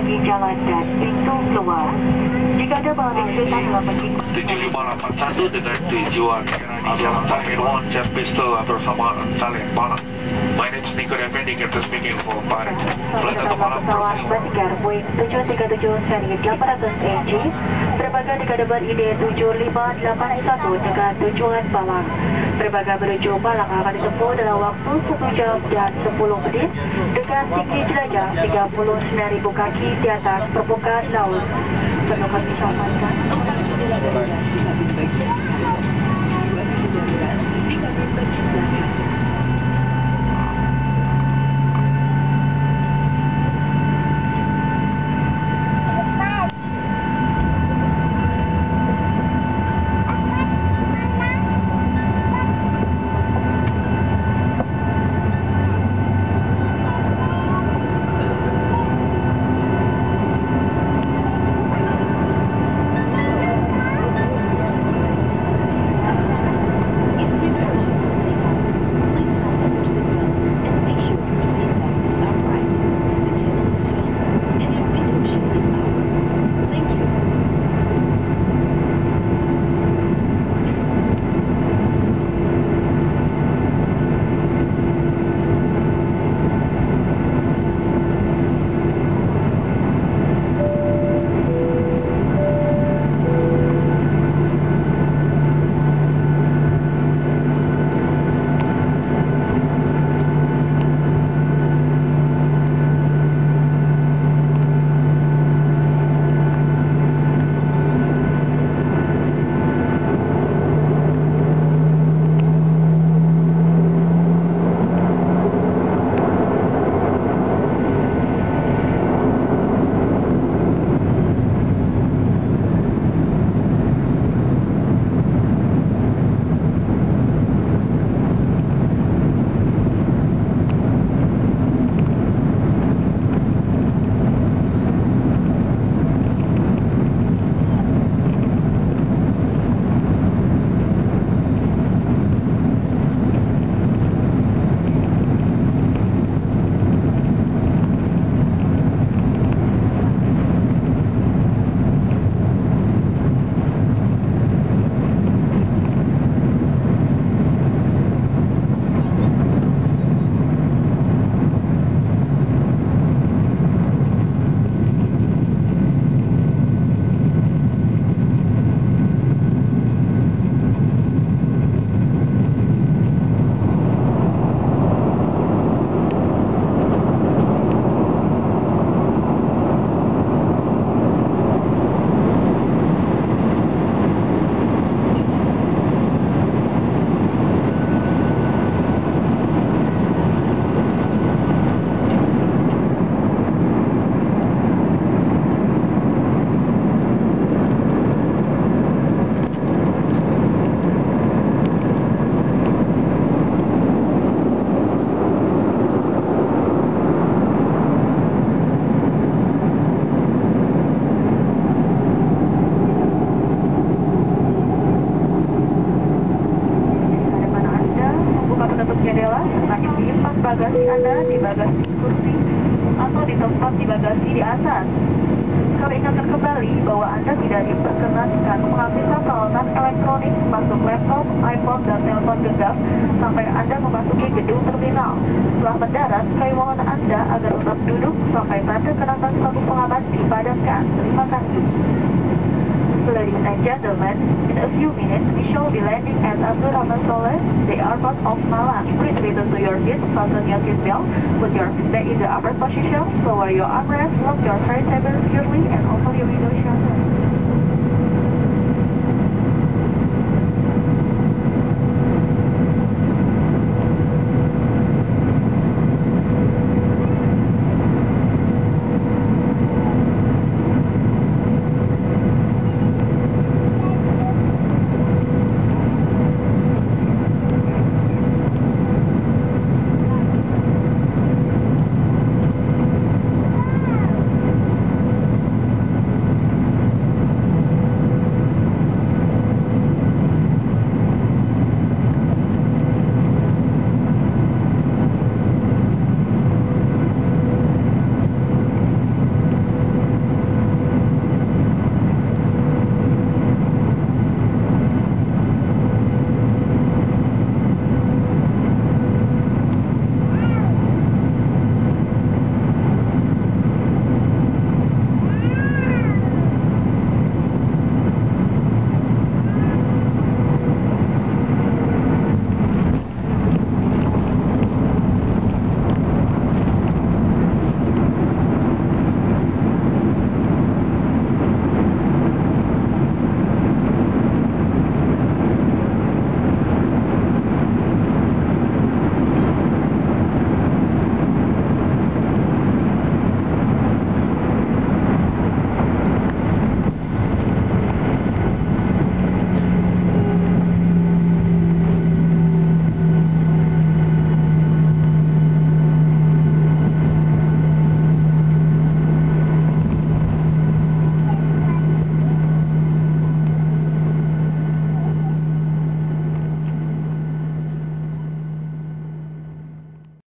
kaki jalan dan pintu keluar. Jika ada balik sudah mengikuti 7581 dengan tujuan Asal Taiwan Jet Pistol bersama Caleg Malang. My name is Nico Effendi, Captain speaking for Batik. Flight untuk Malang pesawat Batik Air Boeing 737 seri 800 AG berbaga di kadebar ID7581 dengan tujuan Malang. Berbaga menuju Malang akan ditempuh dalam waktu 1 jam dan 10 menit dengan tinggi jelajah 39.000 kaki di atas permukaan laut. Perlu kami sampaikan. bagasi Anda di bagasi kursi atau di tempat di bagasi di atas. Kami ingatkan kembali bahwa Anda tidak diperkenankan mengaktifkan peralatan elektronik termasuk laptop, iPhone, dan telepon genggam sampai Anda memasuki gedung terminal. Setelah mendarat, kami mohon Anda agar tetap duduk sampai tanda kenatan sabuk pengaman dipadamkan. Terima kasih. Ladies and gentlemen, in a few minutes we shall be landing at Abdurrahman Soleh, the airport of Malang. Please return to your seat, fasten your seat belt, put your seat back in the upper position, lower your armrest, lock your tray table securely, and open your window shutter.